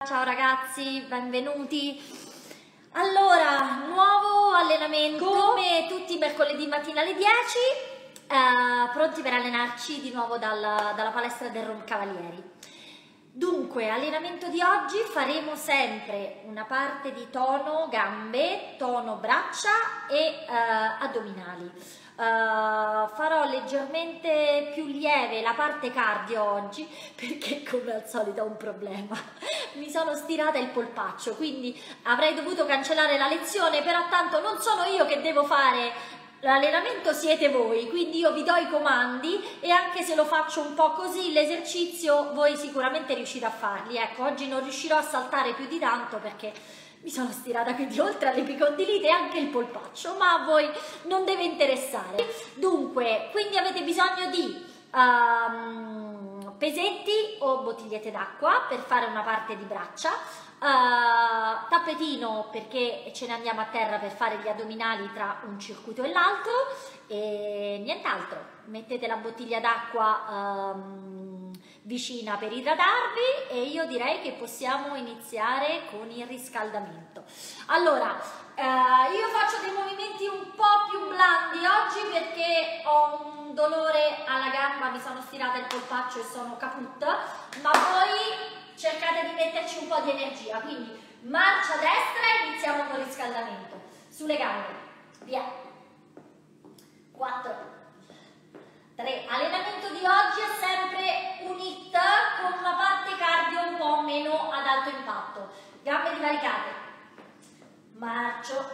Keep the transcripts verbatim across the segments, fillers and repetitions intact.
ciao ragazzi, benvenuti. Allora, nuovo allenamento come tutti i mercoledì mattina alle dieci, eh, pronti per allenarci di nuovo dalla, dalla palestra del Roncavalieri. Dunque, allenamento di oggi faremo sempre una parte di tono gambe, tono braccia e eh, addominali. Uh, farò leggermente più lieve la parte cardio oggi perché come al solito ho un problema, mi sono stirata il polpaccio, quindi avrei dovuto cancellare la lezione, però tanto non sono io che devo fare l'allenamento, siete voi, quindi io vi do i comandi e anche se lo faccio un po' così l'esercizio voi sicuramente riuscite a farli. Ecco, oggi non riuscirò a saltare più di tanto perché mi sono stirata, quindi oltre all'epicondilite anche il polpaccio, ma a voi non deve interessare. Dunque, quindi avete bisogno di um, pesetti o bottigliette d'acqua per fare una parte di braccia, uh, tappetino perché ce ne andiamo a terra per fare gli addominali tra un circuito e l'altro e nient'altro. Mettete la bottiglia d'acqua um, vicina per idratarvi e io direi che possiamo iniziare con il riscaldamento. Allora, eh, io faccio dei movimenti un po' più blandi oggi perché ho un dolore alla gamba, mi sono stirata il polpaccio e sono caput, ma voi cercate di metterci un po' di energia, quindi marcia destra e iniziamo con il riscaldamento. Sulle gambe, via. quattro. tre. Allenamento di oggi è sempre un hit con una parte cardio un po' meno ad alto impatto. Gambe divaricate. Marcio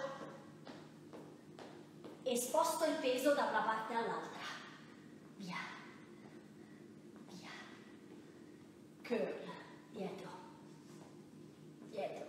e sposto il peso da una parte all'altra. Via. Via. Curl. Dietro. Dietro.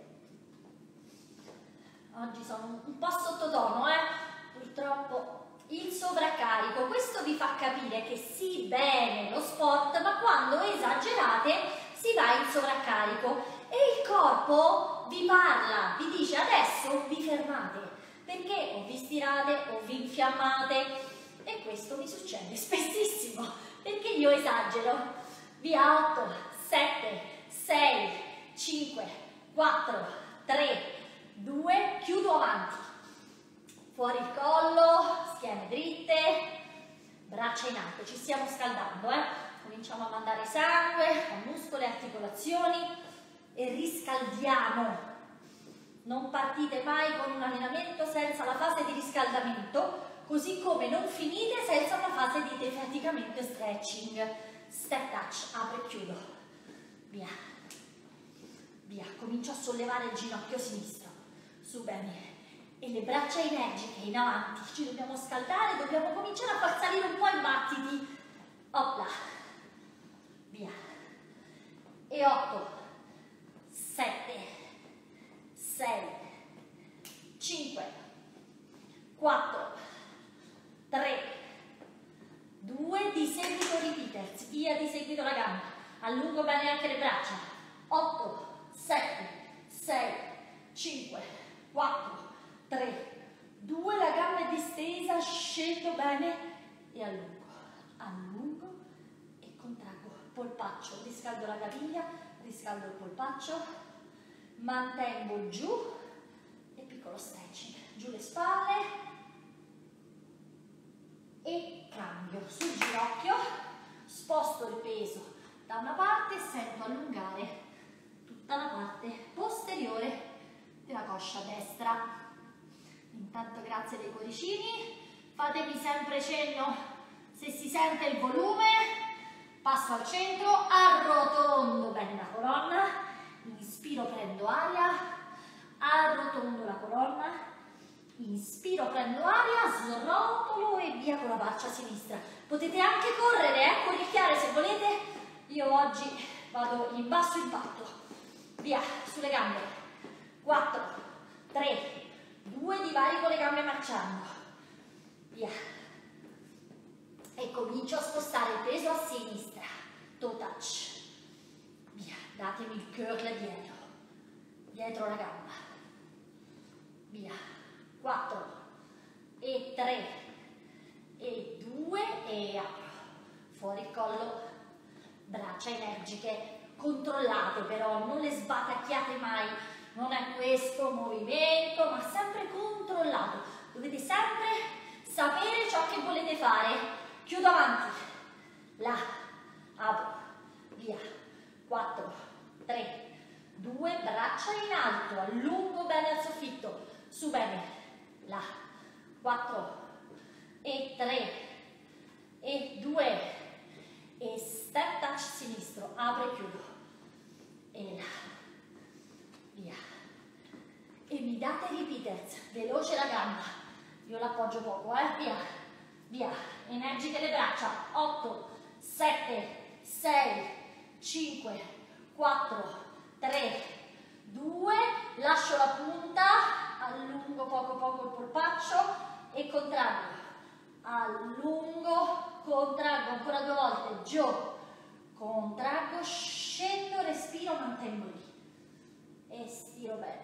Oggi sono un po' sottotono, eh? Purtroppo. Il sovraccarico, questo vi fa capire che sì, bene lo sport, ma quando esagerate si va in sovraccarico e il corpo vi parla, vi dice adesso vi fermate, perché o vi stirate o vi infiammate e questo mi succede spessissimo, perché io esagero. Via. Otto, sette, sei, cinque, quattro, tre, due, chiudo avanti. Fuori il collo, schiene dritte, braccia in alto, ci stiamo scaldando, eh? Cominciamo a mandare sangue a muscoli e articolazioni e riscaldiamo. Non partite mai con un allenamento senza la fase di riscaldamento, così come non finite senza una fase di defaticamento e stretching. Step touch, apro e chiudo. Via. Via, comincio a sollevare il ginocchio sinistro. Su bene. E le braccia energiche in avanti, ci dobbiamo scaldare, dobbiamo cominciare a far salire un po' i battiti. Opla, via. E otto, sette, sei, cinque, quattro, tre, due, di seguito repeaters, via di seguito la gamba, allungo bene anche le braccia. otto, sette, sei, cinque, quattro, tre, due, la gamba è distesa, scendo bene e allungo, allungo e contraggo il polpaccio, riscaldo la caviglia, riscaldo il polpaccio, mantengo giù e piccolo stretching, giù le spalle e cambio sul ginocchio, sposto il peso da una parte e sento allungare tutta la parte posteriore della coscia destra. Intanto grazie dei cuoricini, fatemi sempre cenno se si sente il volume, passo al centro, arrotondo bene la colonna, inspiro, prendo aria, arrotondo la colonna, inspiro, prendo aria, srotolo e via con la faccia sinistra. Potete anche correre, eh, corricchiare se volete, io oggi vado in basso impatto, via, sulle gambe, quattro, tre, due, divarico le gambe marciando, via, e comincio a spostare il peso a sinistra, toe touch, via, datemi il curl dietro, dietro la gamba, via, quattro, e tre, e due, e apro, fuori il collo, braccia energiche, controllate però, non le sbatacchiate mai, non è questo movimento, ma sempre controllato. Dovete sempre sapere ciò che volete fare. Chiudo avanti, là, apro, via, quattro, tre, due, braccia in alto, allungo bene al soffitto, su bene, là, quattro, e tre, e due, e step touch sinistro, apro e chiudo, e là, via, e mi date repeaters, veloce la gamba, io l'appoggio poco, eh, via, via, energiche le braccia, otto, sette, sei, cinque, quattro, tre, due, lascio la punta, allungo poco poco il polpaccio e contraggo, allungo, contraggo ancora due volte, giù, contraggo, scendo, respiro, mantengo lì e stiro bene,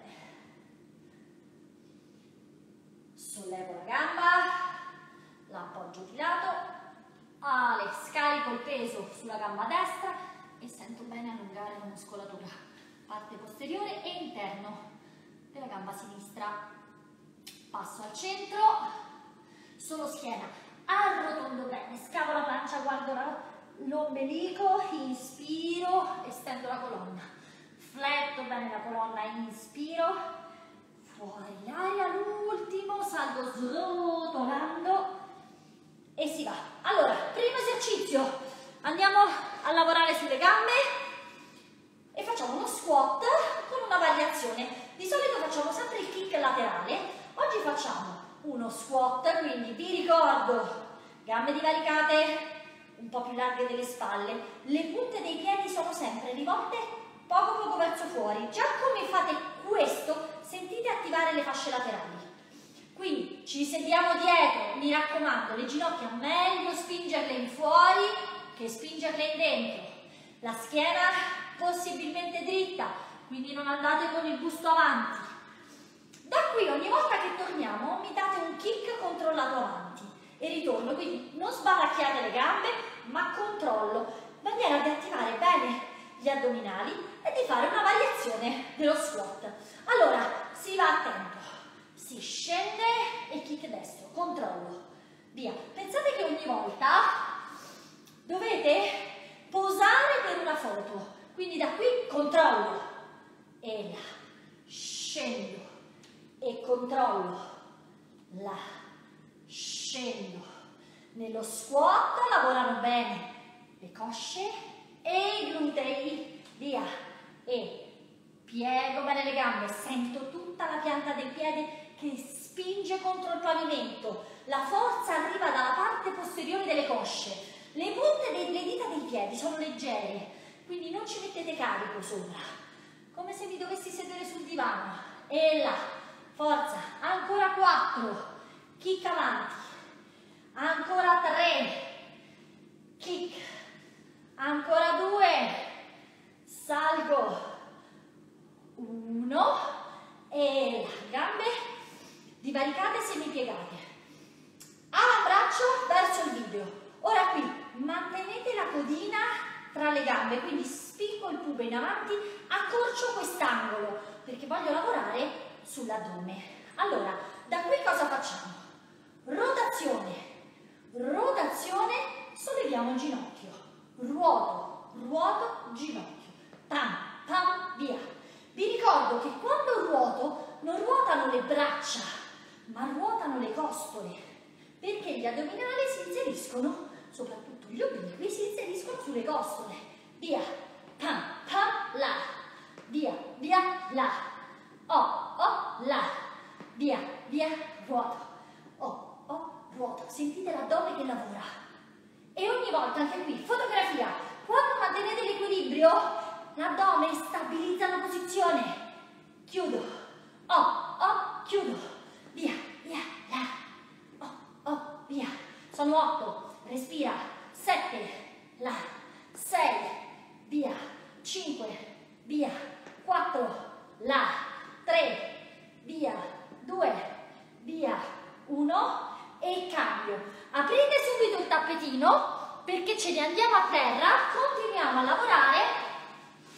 sollevo la gamba, l'appoggio di lato, ale, scarico il peso sulla gamba destra e sento bene allungare la muscolatura, parte posteriore e interno della gamba sinistra. Passo al centro, solo schiena, arrotondo bene, scavo la pancia, guardo l'ombelico, inspiro, estendo la colonna, fletto bene la colonna, inspiro, fuori l'aria, l'ultimo, salgo srotolando e si va. Allora, primo esercizio, andiamo a lavorare sulle gambe e facciamo uno squat con una variazione. Di solito facciamo sempre il kick laterale, oggi facciamo uno squat, quindi vi ricordo, gambe divaricate, un po' più larghe delle spalle, le punte dei piedi sono sempre rivolte poco poco verso fuori. Già come fate questo, sentite attivare le fasce laterali. Quindi ci sediamo dietro, mi raccomando, le ginocchia meglio spingerle in fuori che spingerle in dentro. La schiena possibilmente dritta, quindi non andate con il busto avanti. Da qui ogni volta che torniamo mi date un kick controllato avanti e ritorno, quindi non sbaracchiate le gambe ma controllo, in maniera di attivare bene gli addominali e di fare una variazione dello squat. Allora, si va a tempo, si scende e kick destro, controllo, via. Pensate che ogni volta dovete posare per una foto, quindi da qui controllo e là, scendo e controllo, là, scendo. Nello squat lavorano bene le cosce e i glutei, via, e piego bene le gambe, sento tutta la pianta del piede che spinge contro il pavimento, la forza arriva dalla parte posteriore delle cosce, le punte delle dita dei piedi sono leggere, quindi non ci mettete carico sopra, come se vi dovessi sedere sul divano, e là, forza, ancora quattro, kick avanti, ancora tre, kick, ancora due, salgo, uno, e là, gambe divaricate, semipiegate, avambraccio verso il video. Ora qui mantenete la codina tra le gambe, quindi spingo il pube in avanti, accorcio quest'angolo perché voglio lavorare sull'addome. Allora, da qui cosa facciamo? Rotazione, rotazione, solleviamo il ginocchio, ruoto, ruoto, ginocchio, pam, pam, via. Vi ricordo che quando ruoto non ruotano le braccia, ma ruotano le costole, perché gli addominali si inseriscono, soprattutto gli obliqui, si inseriscono sulle costole. Via, pam, pam, là, via, via, là, oh, oh, là, via, via, ruoto, oh, oh, ruoto. Sentite l'addome che lavora. E ogni volta, anche qui, fotografia, quando mantenete l'equilibrio, l'addome stabilizza la posizione. Chiudo, oh, oh, chiudo, via, via, là, oh, oh, via. Sono otto, respira, sette, là, sei, via, cinque, via, quattro, là, tre, via, due, via, uno e cambio. Aprite subito il tappetino perché ce ne andiamo a terra, continuiamo a lavorare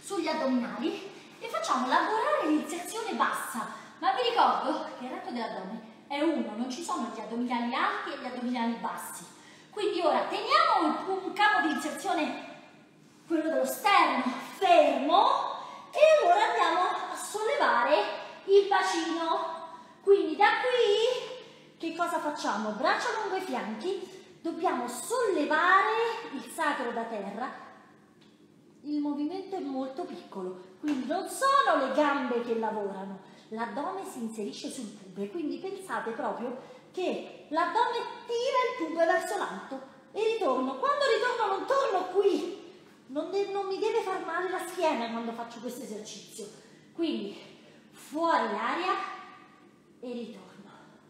sugli addominali e facciamo lavorare l'inserzione bassa. Ma vi ricordo che il retto dell'addome è uno, non ci sono gli addominali alti e gli addominali bassi. Quindi ora teniamo un, un capo di inserzione, quello dello sterno, fermo, e ora andiamo a sollevare il bacino. Quindi da qui che cosa facciamo? Braccia lungo i fianchi, dobbiamo sollevare il sacro da terra. Il movimento è molto piccolo, quindi non sono le gambe che lavorano, l'addome si inserisce sul pube, quindi pensate proprio che l'addome tira il pube verso l'alto e ritorno. Quando ritorno non torno qui, non, non mi deve far male la schiena quando faccio questo esercizio. Quindi fuori l'aria e ritorno,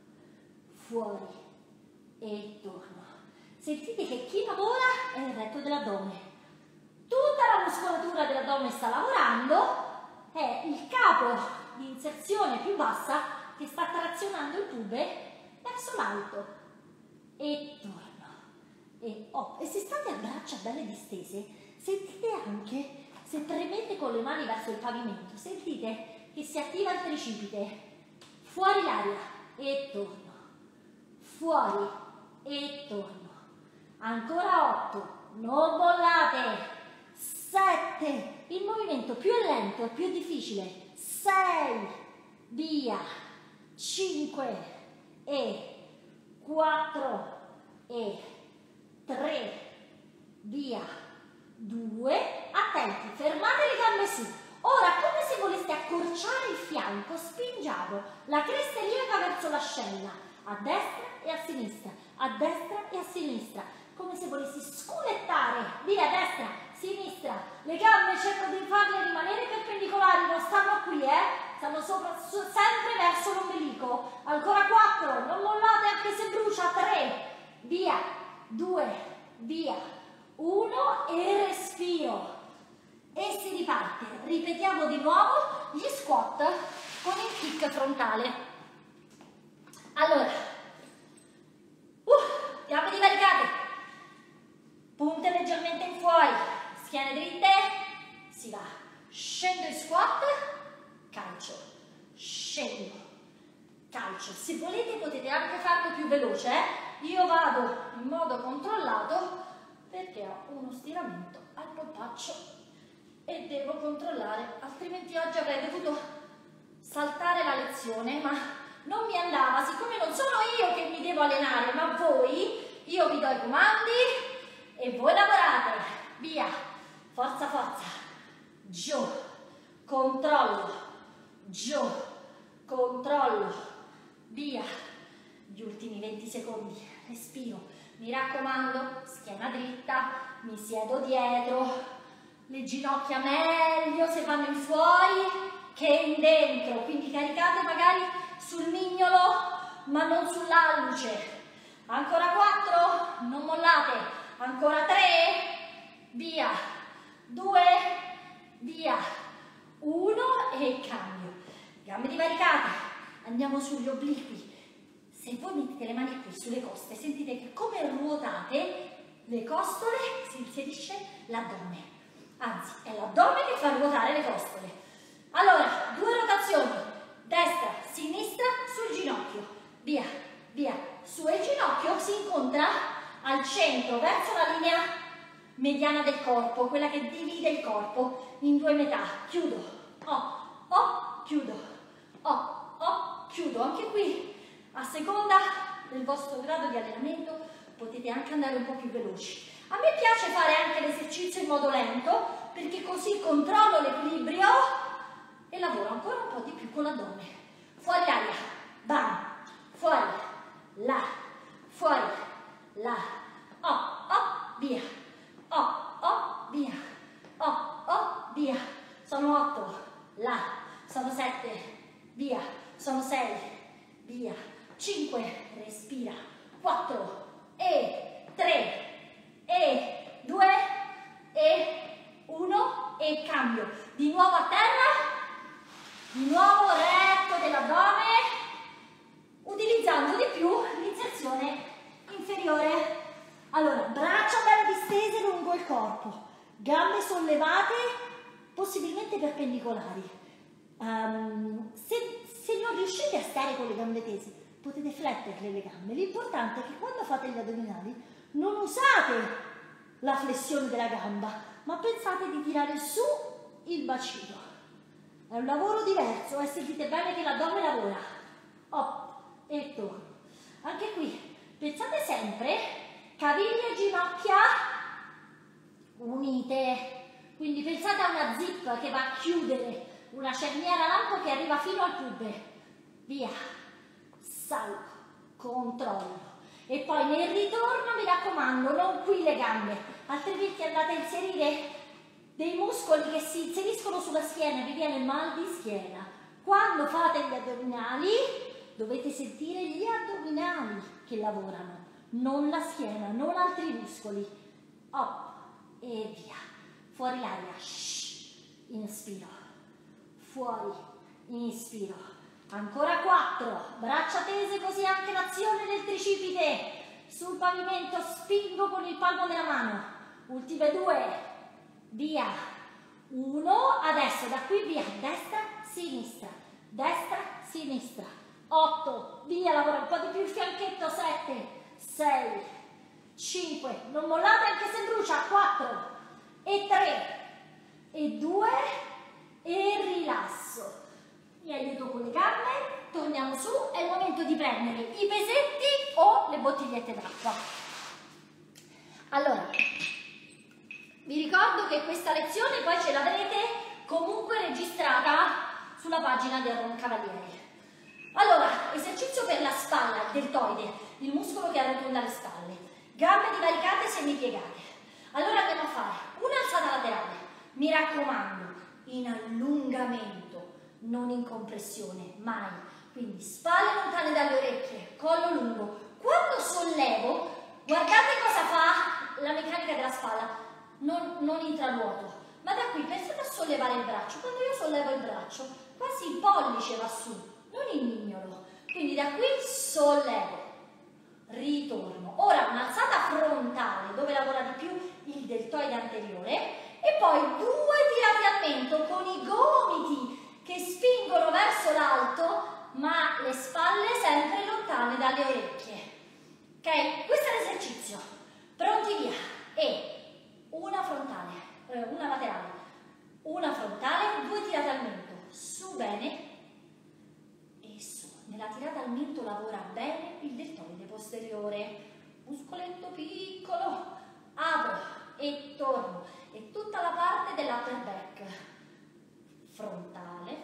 fuori e torno. Sentite che chi lavora è il retto dell'addome. Tutta la muscolatura dell'addome sta lavorando, è il capo di inserzione più bassa che sta trazionando il pube verso l'alto e torno e oh. E se state a braccia belle distese, sentite anche, se premete con le mani verso il pavimento, sentite che si attiva il tricipite. Fuori l'aria e torno, fuori e torno, ancora otto, non mollate, sette, il movimento più è lento e più difficile, sei, via, cinque e quattro e tre, via, due, attenti, fermate le gambe su. Ora, come se voleste accorciare il fianco, spingiamo la cresta lieva verso l'ascella, a destra e a sinistra, a destra e a sinistra, come se volessi sculettare, via, destra, sinistra, le gambe cerco di farle rimanere perpendicolari, non stanno qui, eh? Stanno sopra, su, sempre verso l'ombelico. Ancora quattro, non mollate anche se brucia, tre, via, due, via, uno e respiro. E si riparte. Ripetiamo di nuovo gli squat con il kick frontale. Allora, uh, gambe divaricate, punte leggermente in fuori, schiene dritte, si va. Scendo in squat, calcio, scendo, calcio. Se volete potete anche farlo più veloce, eh? Io vado in modo controllato perché ho uno stiramento al polpaccio e devo controllare, altrimenti oggi avrei dovuto saltare la lezione, ma non mi andava. Siccome non sono io che mi devo allenare, ma voi, io vi do i comandi e voi lavorate. Via, forza, forza, giù, controllo, giù, controllo, via. Gli ultimi venti secondi, respiro. Mi raccomando, schiena dritta, mi siedo dietro. Le ginocchia meglio se vanno in fuori che in dentro, quindi caricate magari sul mignolo ma non sull'alluce. Ancora quattro, non mollate, ancora tre, via, due, via, uno e cambio. Gambe divaricate, andiamo sugli obliqui. Se voi mettete le mani qui sulle coste, sentite che come ruotate le costole si inserisce l'addome. Anzi, è l'addome che fa ruotare le costole. Allora, due rotazioni, destra, sinistra, sul ginocchio, via, via. Su il ginocchio si incontra al centro, verso la linea mediana del corpo, quella che divide il corpo in due metà. Chiudo, oh, oh, chiudo, oh, oh, chiudo. Anche qui, a seconda del vostro grado di allenamento, potete anche andare un po' più veloci. A me piace fare anche l'esercizio in modo lento, perché così controllo l'equilibrio e lavoro ancora un po' di più con l'addome. Fuori aria, bam, fuori, là, fuori, là, oh, oh, via, oh, oh, via, oh, oh, via. Sono otto, là, sono sette, via, sono sei, via, cinque, respira, quattro e tre e due e uno e cambio. Di nuovo a terra, di nuovo retto dell'addome, utilizzando di più l'inserzione inferiore. Allora, braccia belle distese lungo il corpo, gambe sollevate, possibilmente leggermente perpendicolari. Um, se, se non riuscite a stare con le gambe tese, potete fletterle le gambe. L'importante è che quando fate gli addominali non usate la flessione della gamba, ma pensate di tirare su il bacino. È un lavoro diverso, e sentite bene che l'addome lavora. Up e torno. Anche qui, pensate sempre, caviglie e ginocchia unite. Quindi pensate a una zip che va a chiudere, una cerniera lampo che arriva fino al pube. Via, salgo, controllo. E poi nel ritorno, mi raccomando, non qui le gambe, altrimenti andate a inserire dei muscoli che si inseriscono sulla schiena, vi viene mal di schiena. Quando fate gli addominali dovete sentire gli addominali che lavorano, non la schiena, non altri muscoli. Up e via. Fuori l'aria. Inspiro. Fuori. Inspiro. Ancora quattro. Braccia tese, così anche l'azione del tricipite. Sul pavimento spingo con il palmo della mano. Ultime due. Via, uno, adesso da qui via, destra, sinistra, destra, sinistra, otto, via, lavora un po' di più il fianchetto, sette, sei, cinque, non mollate anche se brucia, quattro, e tre, e due, e rilasso. Vi aiuto con le gambe, torniamo su, è il momento di prendere i pesetti o le bottigliette d'acqua. Allora, vi ricordo che questa lezione poi ce l'avrete comunque registrata sulla pagina di Aaron Cavalieri. Allora, esercizio per la spalla, il deltoide, il muscolo che arrotonda le spalle. Gambe divaricate, semipiegate. Allora andiamo a fare un'alzata laterale. Mi raccomando, in allungamento, non in compressione, mai. Quindi spalle lontane dalle orecchie, collo lungo. Quando sollevo, guardate cosa fa la meccanica della spalla. Non, non intranuoto, ma da qui pensate a sollevare il braccio. Quando io sollevo il braccio, quasi il pollice va su, non il mignolo. Quindi da qui sollevo, ritorno. Ora un'alzata frontale dove lavora di più il deltoide anteriore e poi due tirate al mento con i gomiti che spingono verso l'alto, ma le spalle sempre lontane dalle orecchie. Ok? Questo è l'esercizio. Pronti, via. E una frontale, eh, una laterale, una frontale, due tirate al mento, su bene e su. Nella tirata al mento lavora bene il deltoide posteriore, muscoletto piccolo, apro e torno, e tutta la parte dell'upper back, frontale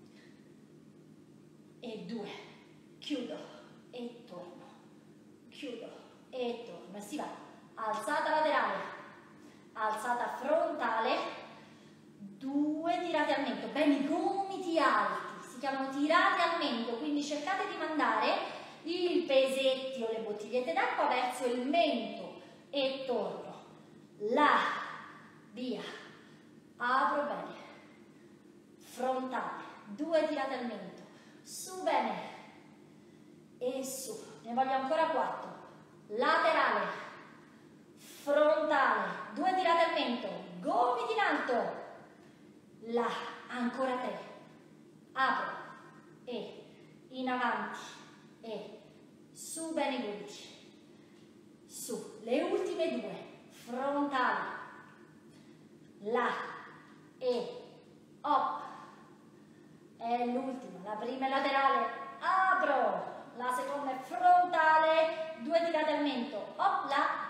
e due, chiudo e torno, chiudo e torno, e si va, alzata laterale, alzata frontale, due tirate al mento, bene i gomiti alti, si chiamano tirate al mento, quindi cercate di mandare il pesetti o le bottigliette d'acqua verso il mento e torno, là, via, apro bene, frontale, due tirate al mento, su bene e su, ne voglio ancora quattro, laterale, frontale, due tirate al mento, gomiti in alto, là, ancora tre, apro e in avanti e su bene i gomiti, su, le ultime due, frontale, là e up, è l'ultima, la prima è laterale, apro, la seconda è frontale, due tirate al mento, up, là,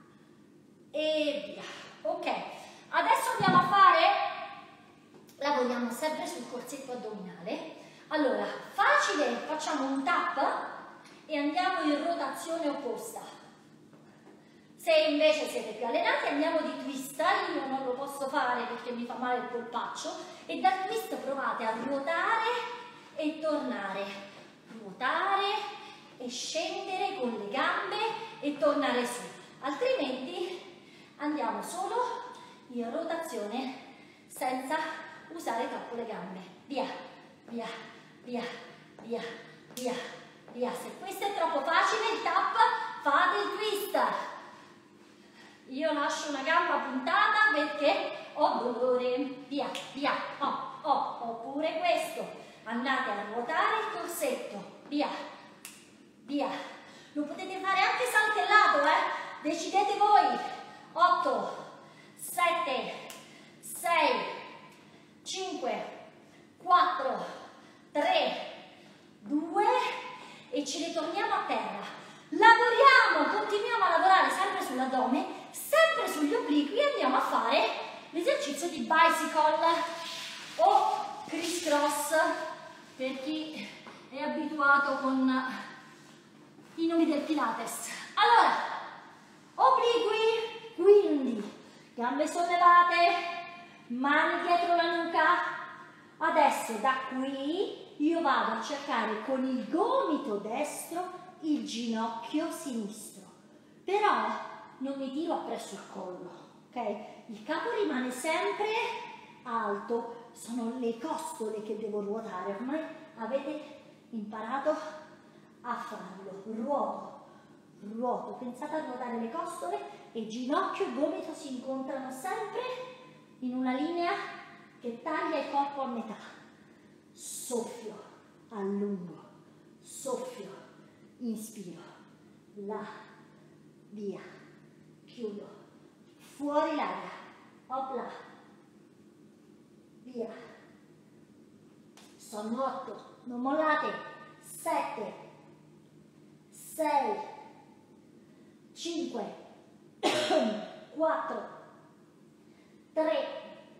e via. Ok, adesso andiamo a fare, lavoriamo sempre sul corsetto addominale. Allora, facile, facciamo un tap e andiamo in rotazione opposta. Se invece siete più allenati andiamo di twist, io non lo posso fare perché mi fa male il polpaccio, e dal twist provate a ruotare e tornare, ruotare e scendere con le gambe e tornare su, altrimenti andiamo solo in rotazione senza usare troppo le gambe. Via, via, via, via, via, via. Se questo è troppo facile, il tap, fate il twist. Io lascio una gamba puntata perché ho dolore, via, via, oh, oh, oppure questo, andate a ruotare il corsetto, via, via, lo potete fare anche saltellato, eh, decidete voi, otto, sette, sei, cinque, quattro, tre, due e ci ritorniamo a terra. Lavoriamo, continuiamo a lavorare sempre sull'addome, sempre sugli obliqui e andiamo a fare l'esercizio di bicycle o criss cross per chi è abituato con i nomi del Pilates. Allora, obliqui, quindi gambe sollevate, mani dietro la nuca. Adesso da qui io vado a cercare con il gomito destro il ginocchio sinistro, però non mi tiro appresso il collo, ok? Il capo rimane sempre alto, sono le costole che devo ruotare, ormai avete imparato a farlo, ruoto, ruoto, pensate a ruotare le costole e ginocchio e gomito si incontrano sempre in una linea che taglia il corpo a metà, soffio, allungo, soffio, inspiro, là, via, chiudo, fuori l'aria, opla, via, sono otto, non mollate, sette, sei, cinque, quattro, tre,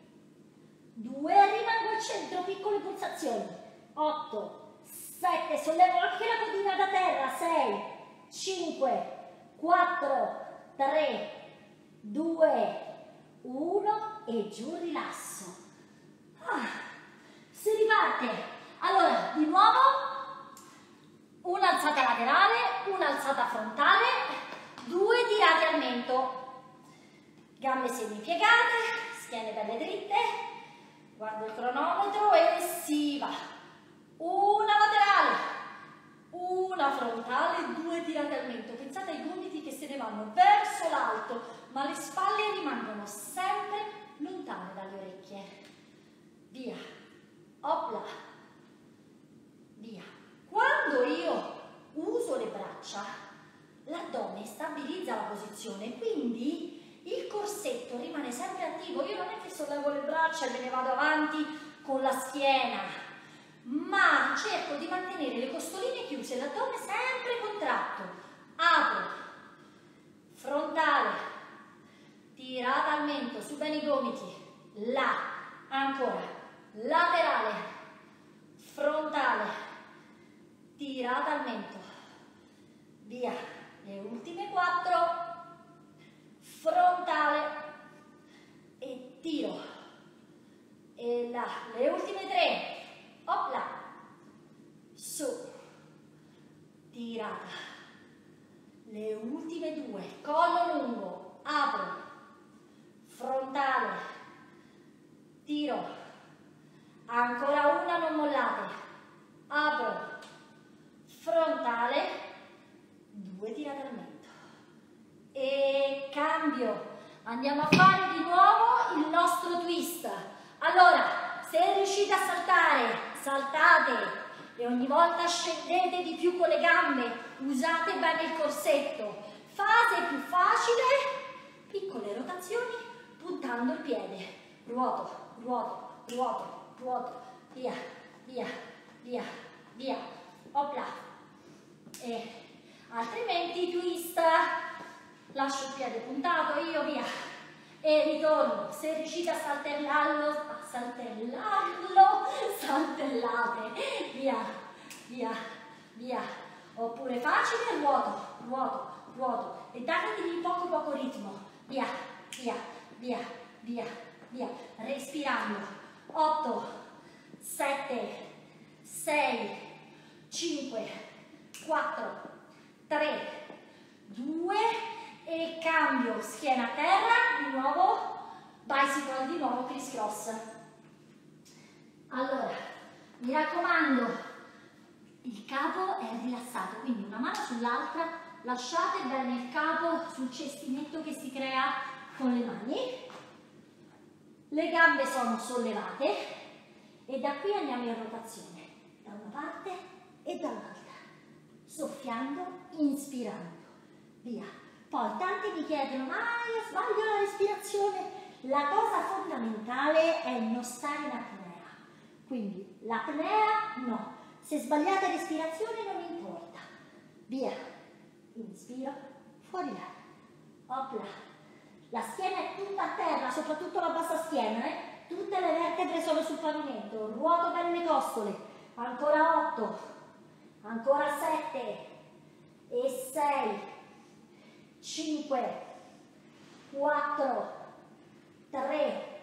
due, rimango al centro, piccole pulsazioni, otto, sette, sollevo anche la codina da terra, sei, cinque, quattro, tre, due, uno e giù rilasso. Ah, si riparte. Allora, di nuovo, un'alzata laterale, un'alzata frontale, due tirate al mento, gambe semipiegate, schiene belle dritte, guardo il cronometro e si va. Una laterale, una frontale, due tirate al mento. Pensate ai gomiti che se ne vanno verso l'alto, ma le spalle rimangono sempre lontane dalle orecchie. Via, opla, via. Quando io uso le braccia, l'addome stabilizza la posizione, quindi il corsetto rimane sempre attivo. Io non è che sollevo le braccia e me ne vado avanti con la schiena, ma cerco di mantenere le costoline chiuse, l'addome sempre contratto. Apro, frontale, tirata al mento, su bene i gomiti, là, ancora, laterale, frontale, tirata al mento, via, le ultime quattro, frontale e tiro, e là, le ultime tre, opla, su, tirata, le ultime due, collo lungo, apro, frontale, tiro, ancora una, non mollate, apro, frontale, due tirate al mento e cambio. Andiamo a fare di nuovo il nostro twist. Allora, se riuscite a saltare, saltate e ogni volta scendete di più con le gambe, usate bene il corsetto. Fase più facile, piccole rotazioni puntando il piede. Ruoto, ruoto, ruoto, ruoto, via, via, via, via, opla. E altrimenti twist, lascio il piede puntato, io via. E ritorno, se riuscite a saltellarlo, a saltellarlo, saltellate, via, via, via, oppure facile, ruoto, ruoto, ruoto, e datevi poco poco ritmo, via, via, via, via, via, respirando, otto, sette, sei, cinque, quattro, tre, due, e cambio, schiena a terra, di nuovo, bicycle, di nuovo criss cross. Allora, mi raccomando, il capo è rilassato, quindi una mano sull'altra, lasciate bene il capo sul cestinetto che si crea con le mani. le gambe sono sollevate e da qui andiamo in rotazione, da una parte e dall'altra, soffiando, inspirando, via. Poi tanti mi chiedono, ma io sbaglio la respirazione. La cosa fondamentale è non stare in apnea, quindi l'apnea no, se sbagliate respirazione non importa, via, inspiro, fuori là, opla, la schiena è tutta a terra, soprattutto la bassa schiena, eh? Tutte le vertebre sono sul pavimento, ruoto bene le costole, ancora otto, ancora sette e sei, cinque, quattro, tre,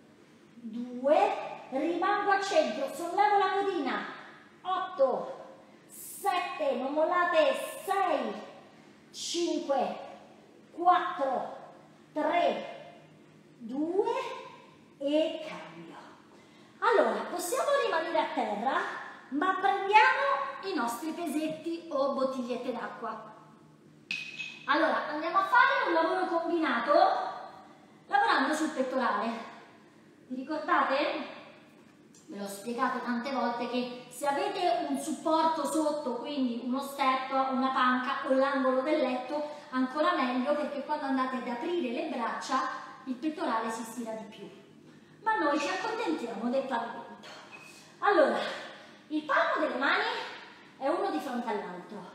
due, rimango al centro, sollevo la codina, otto, sette, non mollate, sei, cinque, quattro, tre, due e cambio. Allora, possiamo rimanere a terra, ma prendiamo i nostri pesetti o bottigliette d'acqua. Allora, andiamo a fare un lavoro combinato lavorando sul pettorale. Vi ricordate? Ve l'ho spiegato tante volte che se avete un supporto sotto, quindi uno step, una panca o l'angolo del letto, ancora meglio, perché quando andate ad aprire le braccia il pettorale si stira di più. Ma noi ci accontentiamo del pavimento. Allora, il palmo delle mani è uno di fronte all'altro.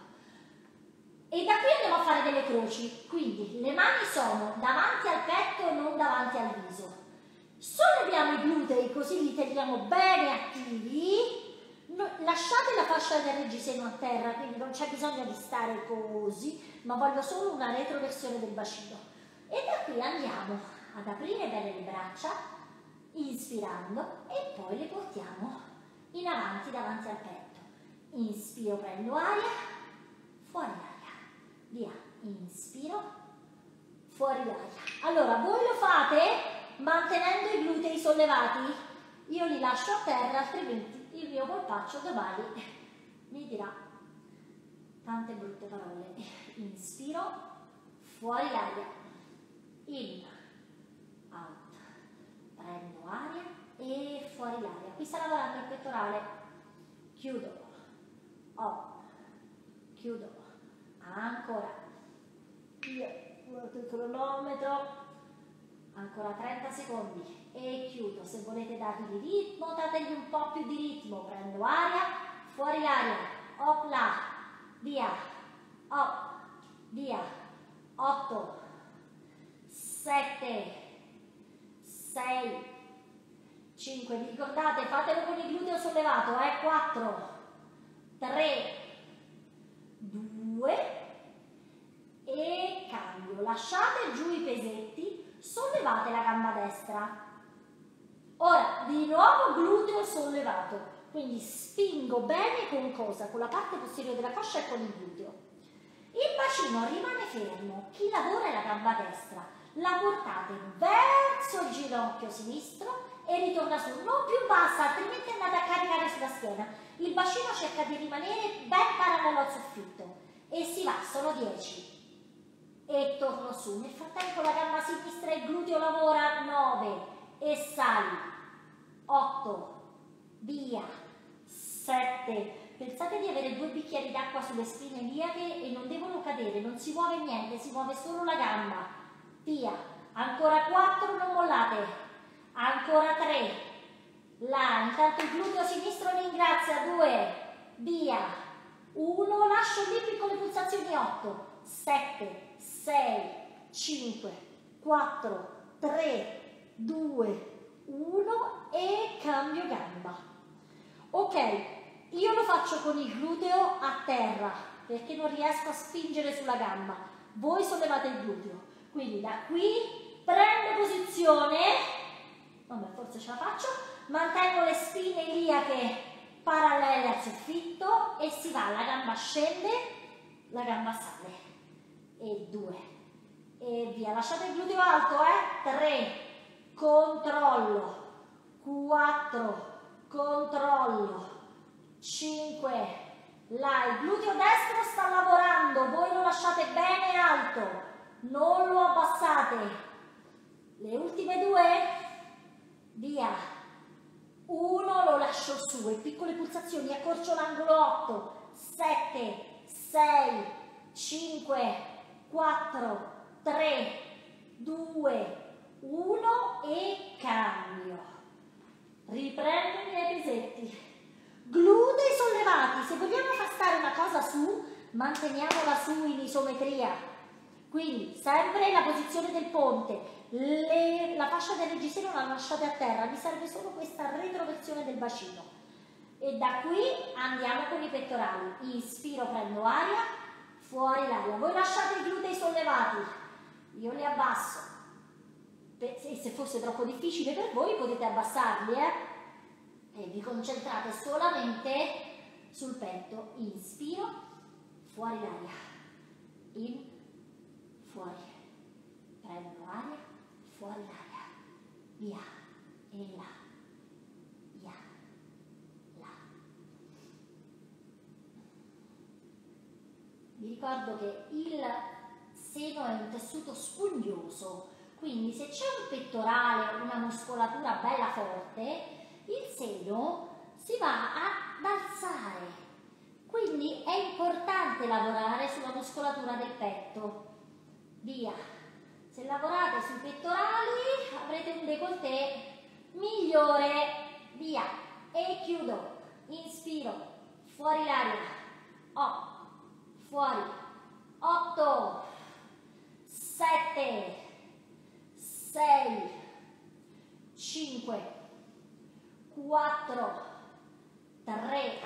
E da qui andiamo a fare delle croci, quindi le mani sono davanti al petto e non davanti al viso. Solleviamo i glutei così li teniamo bene attivi, no, lasciate la fascia del reggiseno a terra, quindi non c'è bisogno di stare così, ma voglio solo una retroversione del bacino. E da qui andiamo ad aprire bene le braccia, inspirando, e poi le portiamo in avanti davanti al petto. Inspiro, prendo aria, fuori aria. Via, inspiro, fuori l'aria. Allora, voi lo fate mantenendo i glutei sollevati. Io li lascio a terra, altrimenti il mio polpaccio domani mi dirà tante brutte parole. Inspiro, fuori l'aria, in, out, prendo aria e fuori l'aria. Qui sta lavorando il pettorale. Chiudo, up, chiudo. Ancora, io guardo il cronometro, ancora trenta secondi e chiudo. Se volete dargli ritmo, dategli un po' più di ritmo. Prendo aria, fuori l'aria, op là, via, op, via, otto, sette, sei, cinque, vi ricordate, fatelo con il gluteo sollevato, eh, quattro, tre, due e cambio. Lasciate giù i pesetti, sollevate la gamba destra. Ora di nuovo gluteo sollevato, quindi spingo bene con cosa? Con la parte posteriore della coscia e con il gluteo. Il bacino rimane fermo. Chi lavora è la gamba destra, la portate verso il ginocchio sinistro e ritorna su, non più bassa, altrimenti andate a caricare sulla schiena. Il bacino cerca di rimanere ben parallelo al soffitto e si va, sono dieci e torno su. Nel frattempo la gamba sinistra e il gluteo lavora, nove e sali, otto, via, sette. Pensate di avere due bicchieri d'acqua sulle spine iliache e non devono cadere, non si muove niente, si muove solo la gamba, via, ancora quattro, non mollate, ancora tre, là, intanto il gluteo sinistro ringrazia, due, via, uno, lascio lì piccole pulsazioni, otto, sette, sei, cinque, quattro, tre, due, uno e cambio gamba. Ok, io lo faccio con il gluteo a terra perché non riesco a spingere sulla gamba, voi sollevate il gluteo, quindi da qui prendo posizione, vabbè forse ce la faccio, mantengo le spine iliache parallele al soffitto e si va, la gamba scende, la gamba sale, e due, e via, lasciate il gluteo alto, eh, tre, controllo, quattro, controllo, cinque, là, il gluteo destro sta lavorando, voi lo lasciate bene alto, non lo abbassate, le ultime due, via, uno, lo lascio su, e piccole pulsazioni, accorcio l'angolo, otto, sette, sei, cinque, quattro, tre, due, uno e cambio. Riprendo i miei pesetti. Glutei sollevati, se vogliamo far stare una cosa su, manteniamola su in isometria. Quindi sempre la posizione del ponte, le, la fascia del reggiseno la lasciate a terra, vi serve solo questa retroversione del bacino. E da qui andiamo con i pettorali. Inspiro, prendo aria, fuori l'aria. Voi lasciate i glutei sollevati, io li abbasso. Se fosse troppo difficile per voi potete abbassarli, eh? E vi concentrate solamente sul petto. Inspiro, fuori l'aria, in, fuori, prendo aria, fuori l'aria, via, e là, via, là. Vi ricordo che il seno è un tessuto spugnoso, quindi se c'è un pettorale, una muscolatura bella forte, il seno si va ad alzare, quindi è importante lavorare sulla muscolatura del petto. Via. Se lavorate sui pettorali avrete un décolleté migliore. Via. E chiudo. Inspiro. Fuori l'aria. Oh. Fuori. otto, sette, sei, cinque, quattro, tre,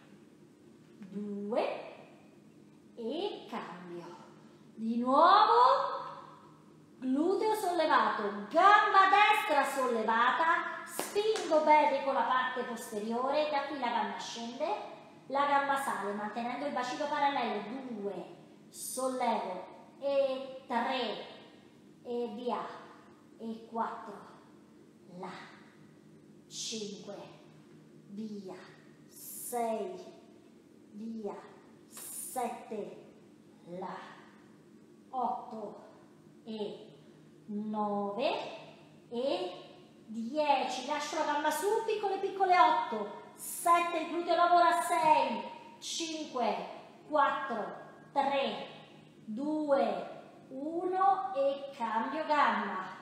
due e cambio. Di nuovo gluteo sollevato, gamba destra sollevata, spingo bene con la parte posteriore, da qui la gamba scende, la gamba sale mantenendo il bacino parallelo, due, sollevo e tre e via e quattro, là. cinque, via, sei, via, sette, là, otto e nove e dieci. Lascio la gamba su, piccole piccole, otto, sette, il gluteo lavora, sei, cinque, quattro, tre, due, uno e cambio gamba.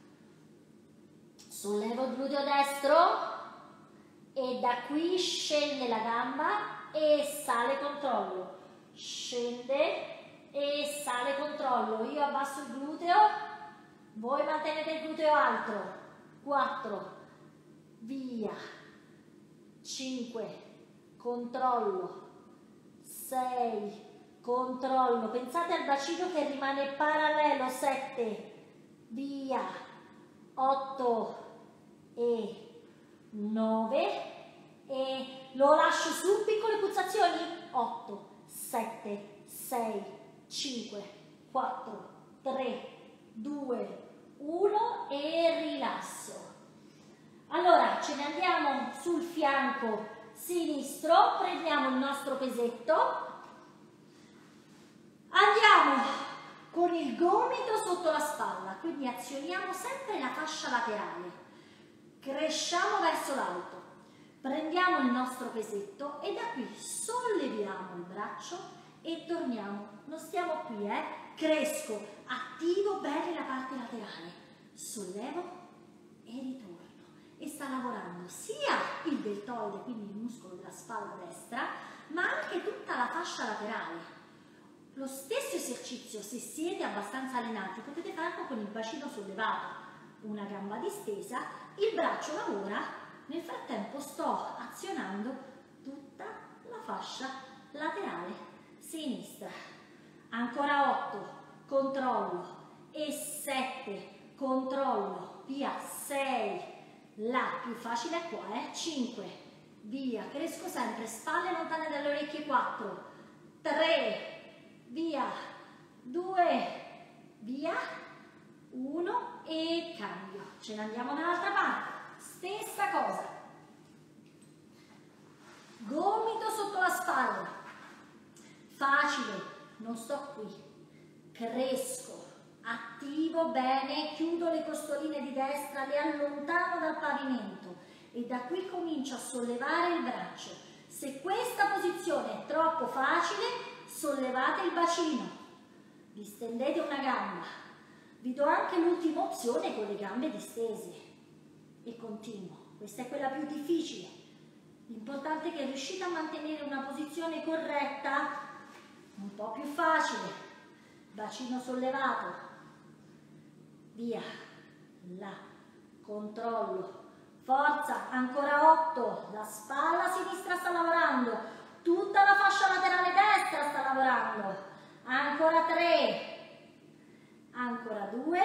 Sollevo il gluteo destro e da qui scende la gamba e sale, controllo, scende e sale, controllo. Io abbasso il gluteo, voi mantenete il gluteo alto. quattro, via, cinque, controllo, sei, controllo. Pensate al bacino che rimane parallelo, sette, via, otto e nove e lo lascio su, piccole pulsazioni, otto, sette, sei, cinque, quattro, tre, due, uno e rilasso. Allora ce ne andiamo sul fianco sinistro, prendiamo il nostro pesetto, andiamo con il gomito sotto la spalla, quindi azioniamo sempre la fascia laterale, cresciamo verso l'alto, prendiamo il nostro pesetto e da qui solleviamo il braccio e torniamo, non stiamo qui, eh? Cresco, attivo bene la parte laterale, sollevo e ritorno. E sta lavorando sia il deltoide, quindi il muscolo della spalla destra, ma anche tutta la fascia laterale. Lo stesso esercizio, se siete abbastanza allenati, potete farlo con il bacino sollevato, una gamba distesa, il braccio lavora, nel frattempo sto azionando tutta la fascia laterale sinistra. Ancora otto, controllo, e sette, controllo, via, sei, là, più facile è qua, eh? cinque, via, cresco sempre, spalle lontane dalle orecchie, quattro, tre, via, due, via, uno e cambio. Ce ne andiamo dall'altra parte, stessa cosa. Gomito sotto la spalla, facile, non sto qui, cresco, attivo attivo bene, chiudo le costoline di destra, le allontano dal pavimento e da qui comincio a sollevare il braccio. Se questa posizione è troppo facile, sollevate il bacino, distendete una gamba. Vi do anche l'ultima opzione con le gambe distese e continuo. Questa è quella più difficile. L'importante è che riuscite a mantenere una posizione corretta, un po' più facile. Bacino sollevato, via, là, controllo, forza, ancora otto, la spalla sinistra sta lavorando, tutta la fascia laterale destra sta lavorando, ancora tre, ancora due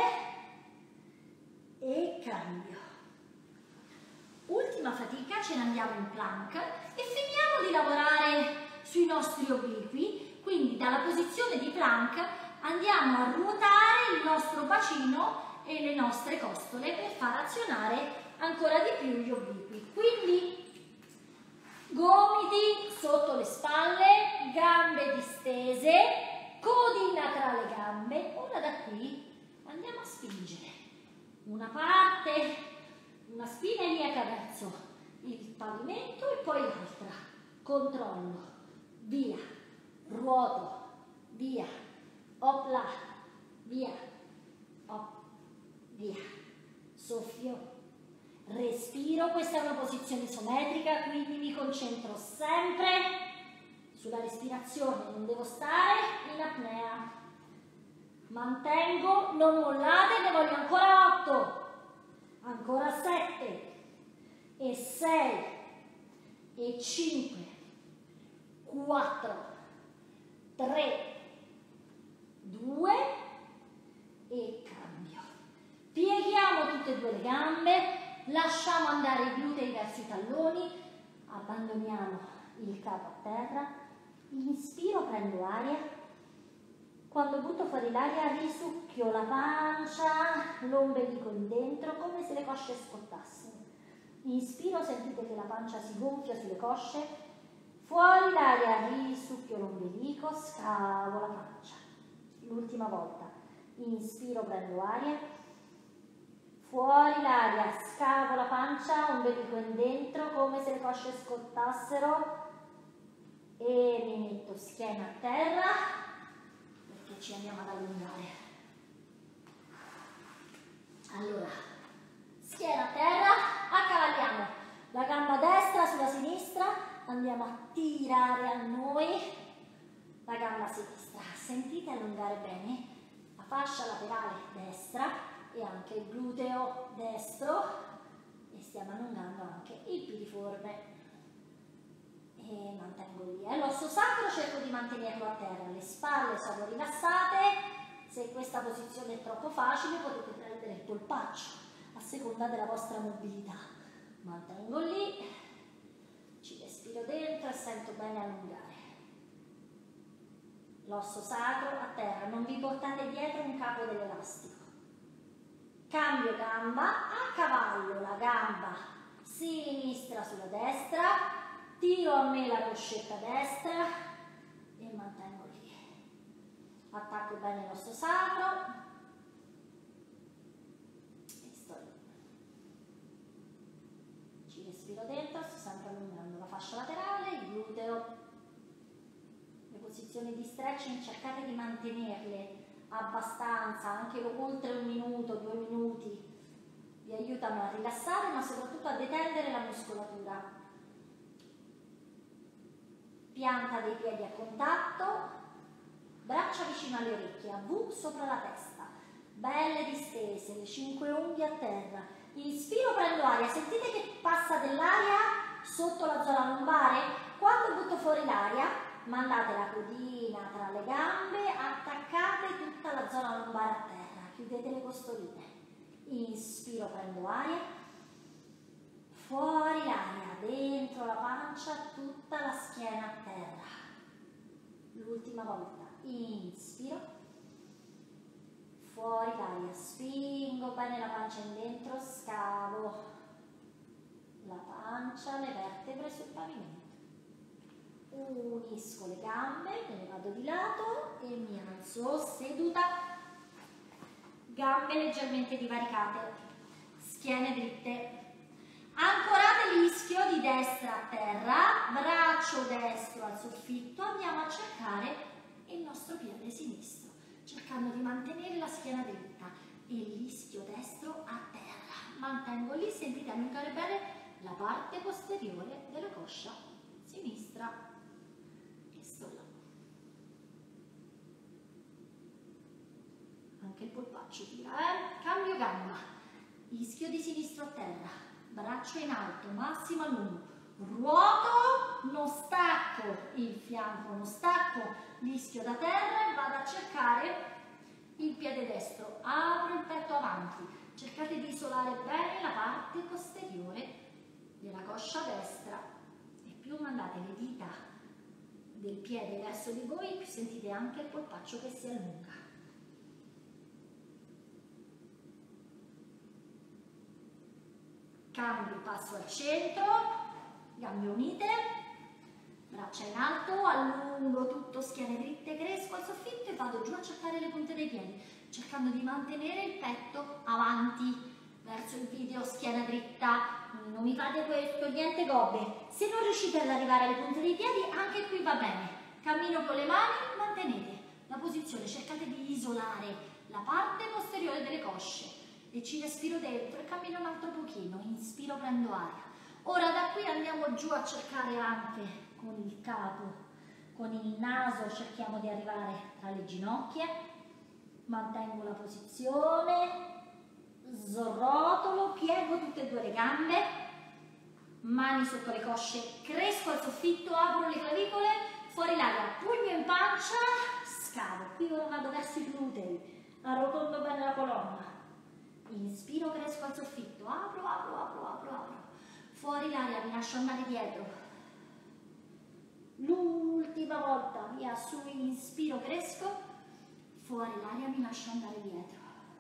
e cambio. Ultima fatica, ce ne andiamo in plank e finiamo di lavorare sui nostri obliqui, quindi dalla posizione di plank andiamo a ruotare il nostro bacino e le nostre costole per far azionare ancora di più gli obliqui. Quindi gomiti sotto le spalle, gambe distese, codina tra le gambe. Ora da qui andiamo a spingere una parte, una spina iliaca verso il pavimento e poi l'altra. Controllo, via, ruoto, via, op là, via, op, via, soffio, respiro. Questa è una posizione isometrica, quindi mi concentro sempre sulla respirazione, non devo stare in apnea. Mantengo, non mollate, ne voglio ancora otto, ancora sette e sei e cinque, quattro, tre, due e cambio. Pieghiamo tutte e due le gambe, lasciamo andare i glutei verso i talloni, abbandoniamo il capo a terra, inspiro, prendo aria. Quando butto fuori l'aria risucchio la pancia, l'ombelico in dentro, come se le cosce scottassero. Inspiro, sentite che la pancia si gonfia sulle cosce. Fuori l'aria, risucchio l'ombelico, scavo la pancia. L'ultima volta. Inspiro, prendo aria. Fuori l'aria, scavo la pancia, ombelico in dentro, come se le cosce scottassero. E mi metto schiena a terra, perché ci andiamo ad allungare. Allora, schiena a terra, accavalliamo la gamba destra sulla sinistra, andiamo a tirare a noi la gamba sinistra. Sentite allungare bene la fascia laterale destra e anche il gluteo destro e stiamo allungando anche il piriforme. E mantengo lì, eh. L'osso sacro cerco di mantenerlo a terra, le spalle sono rilassate. Se questa posizione è troppo facile potete prendere il polpaccio a seconda della vostra mobilità. Mantengo lì, ci respiro dentro e sento bene allungare l'osso sacro a terra. Non vi portate dietro un capo dell'elastico. Cambio gamba, a cavallo la gamba sinistra sulla destra, tiro a me la coscetta destra e mantengo lì. Attacco bene l'osso sacro e sto lì. Ci respiro dentro, sto sempre allungando la fascia laterale, il gluteo. Le posizioni di stretching cercate di mantenerle abbastanza, anche oltre un minuto, due minuti. Vi aiutano a rilassare ma soprattutto a detendere la muscolatura. Pianta dei piedi a contatto, braccia vicino alle orecchie, a V sopra la testa, belle distese, le cinque unghie a terra. Inspiro, prendo aria, sentite che passa dell'aria sotto la zona lombare? Quando butto fuori l'aria, mandate la codina tra le gambe, attaccate tutta la zona lombare a terra, chiudete le costoline. Inspiro, prendo aria. Fuori l'aria, dentro la pancia, tutta la schiena a terra. L'ultima volta, inspiro, fuori l'aria, spingo bene la pancia in dentro, scavo la pancia, le vertebre sul pavimento. Unisco le gambe, me ne vado di lato e mi alzo seduta. gambe leggermente divaricate, schiene dritte. Ancorate l'ischio di destra a terra, braccio destro al soffitto, andiamo a cercare il nostro piede sinistro, cercando di mantenere la schiena dritta e l'ischio destro a terra. Mantengo lì, sentite allungare bene la parte posteriore della coscia sinistra e sto là. Anche il polpaccio tira, eh? Cambio gamba, ischio di sinistro a terra, braccio in alto, massimo a lungo, ruoto, non stacco il fianco, non stacco l'ischio da terra e vado a cercare il piede destro, apro il petto avanti, cercate di isolare bene la parte posteriore della coscia destra e più mandate le dita del piede verso di voi, più sentite anche il polpaccio che si allunga. Cambio il passo al centro, gambe unite, braccia in alto, allungo tutto, schiene dritte, cresco al soffitto e vado giù a cercare le punte dei piedi, cercando di mantenere il petto avanti verso il video, schiena dritta. Non mi fate questo, niente gobbe. Se non riuscite ad arrivare alle punte dei piedi, anche qui va bene. Cammino con le mani, mantenete la posizione, cercate di isolare la parte posteriore delle cosce. E ci respiro dentro e cammino un altro pochino, inspiro, prendo aria. Ora da qui andiamo giù a cercare anche con il capo, con il naso, cerchiamo di arrivare tra le ginocchia, mantengo la posizione, srotolo, piego tutte e due le gambe, mani sotto le cosce, cresco al soffitto, apro le clavicole, fuori l'aria, pugno in pancia, scavo. Qui ora vado verso i glutei, arrotondo bene la colonna. Inspiro, cresco al soffitto, apro, apro, apro, apro, apro. Fuori l'aria, mi lascio andare dietro. L'ultima volta, via, su, inspiro, cresco. Fuori l'aria, mi lascio andare dietro.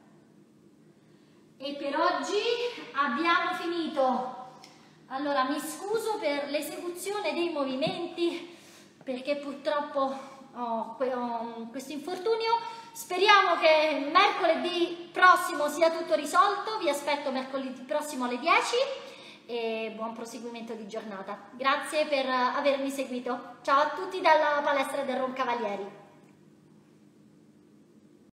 E per oggi abbiamo finito. Allora, mi scuso per l'esecuzione dei movimenti, perché purtroppo ho questo infortunio. Speriamo che mercoledì prossimo sia tutto risolto, vi aspetto mercoledì prossimo alle dieci e buon proseguimento di giornata. Grazie per avermi seguito. Ciao a tutti dalla palestra del Roncavalieri.